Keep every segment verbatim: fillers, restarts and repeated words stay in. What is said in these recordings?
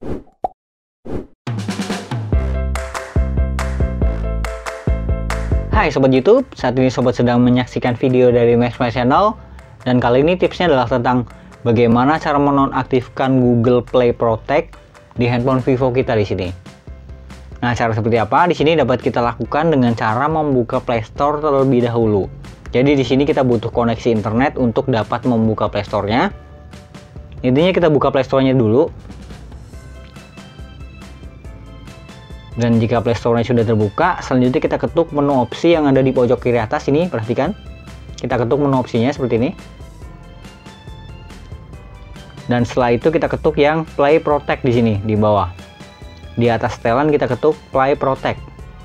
Hai Sobat YouTube, saat ini Sobat sedang menyaksikan video dari Maxma Channel, dan kali ini tipsnya adalah tentang bagaimana cara menonaktifkan Google Play Protect di handphone Vivo kita di sini. Nah, cara seperti apa? Di sini dapat kita lakukan dengan cara membuka Play Store terlebih dahulu. Jadi di sini kita butuh koneksi internet untuk dapat membuka Play Store-nya. Intinya kita buka Play Store-nya dulu. Dan jika Play Store-nya sudah terbuka, selanjutnya kita ketuk menu opsi yang ada di pojok kiri atas ini, perhatikan. Kita ketuk menu opsinya seperti ini. Dan setelah itu kita ketuk yang Play Protect di sini di bawah. Di atas setelan kita ketuk Play Protect.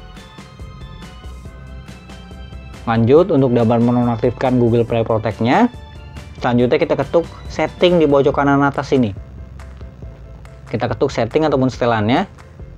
Lanjut, untuk dapat menonaktifkan Google Play Protect-nya, selanjutnya kita ketuk setting di pojok kanan atas ini. Kita ketuk setting ataupun setelannya.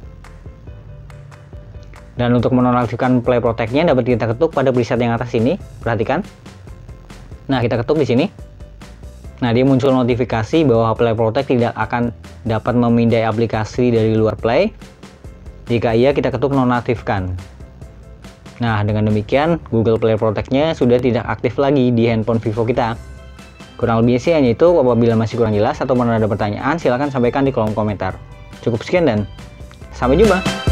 Dan untuk menonaktifkan Play Protect-nya dapat kita ketuk pada preset yang atas ini, perhatikan. Nah, kita ketuk di sini. Nah, dia muncul notifikasi bahwa Play Protect tidak akan dapat memindai aplikasi dari luar Play. Jika iya, kita ketuk nonaktifkan. Nah, dengan demikian Google Play Protect-nya sudah tidak aktif lagi di handphone Vivo kita. Kurang lebihnya sih hanya itu. Apabila masih kurang jelas atau ada pertanyaan, silahkan sampaikan di kolom komentar. Cukup sekian dan sampai jumpa.